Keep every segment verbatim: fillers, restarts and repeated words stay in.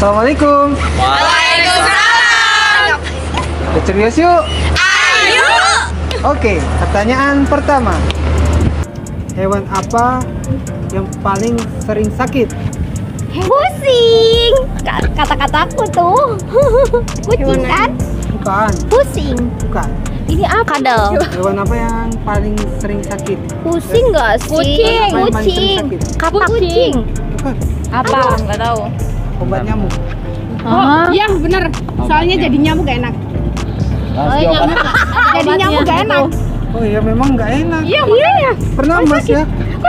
Assalamualaikum. Waalaikumsalam. Serius yuk. Ayo. Oke, pertanyaan pertama. Hewan apa yang paling sering sakit? Pusing. Kata-kataku tuh. Kucing kan? Bukan. Pusing. Bukan. Ini apa? Kadal. Hewan apa yang paling sering sakit? Pusing nggak sih? Kucing. Apa yang paling sering Kucing. sakit? Kapak kucing. Bukan. Apa? Nggak tahu. Obat nyamuk. Oh, iya bener. Soalnya jadi nyamuk gak enak. Oh, nyamuk. Jadi nyamuk gak enak. Oh iya, memang nggak enak. Iya, iya. Pernah mas ya?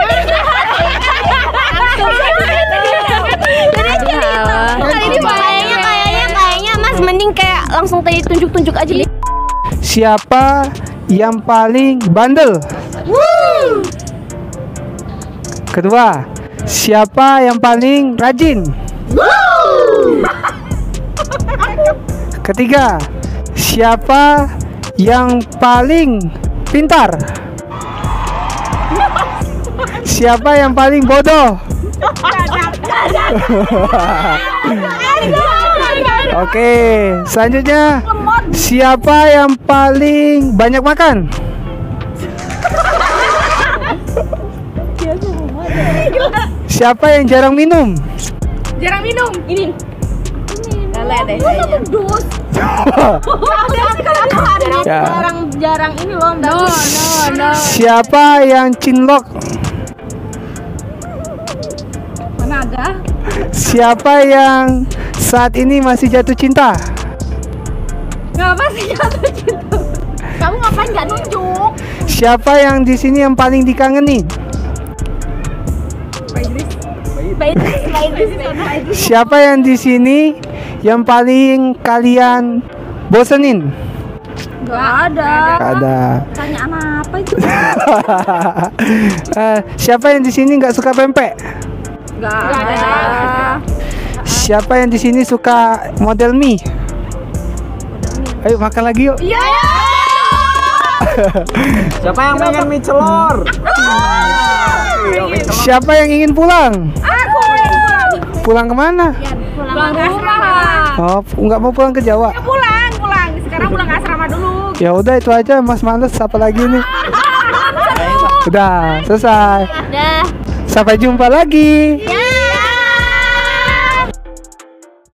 Kali ini kayaknya kayaknya kayaknya Mas mending kayak langsung tadi tunjuk-tunjuk aja deh. Siapa yang paling bandel? Kedua, siapa yang paling rajin? Ketiga, siapa yang paling pintar? Siapa yang paling bodoh? Oke, selanjutnya siapa yang paling banyak makan? Siapa yang jarang minum? Jarang minum. Ini. Lele deh. Ya. Jarang-jarang ini loh. No, no, no. Siapa yang cinlok? Mana ada? Siapa yang saat ini masih jatuh cinta? Ngapa sih jatuh cinta? Kamu ngapain nggak nunjuk? Siapa yang di sini yang paling dikangeni? Baik, baik, baik. Siapa yang di sini yang paling kalian bosenin? Nggak ada. Gak ada. Pertanyaan apa itu? Eh, siapa yang di sini nggak suka pempek? Nggak ada. Siapa yang di sini suka model mie? Ayo makan lagi yuk. Iya. Siapa yang pengen mie celor? Siapa yang ingin pulang? Aku pulang. Pulang kemana? Pulang ke asrama. Oh, nggak mau pulang ke Jawa? Ya pulang, pulang. Sekarang pulang ke asrama dulu. Ya udah itu aja, Mas males. Apa lagi nih? Udah selesai. Dah. Sampai jumpa lagi. Ya.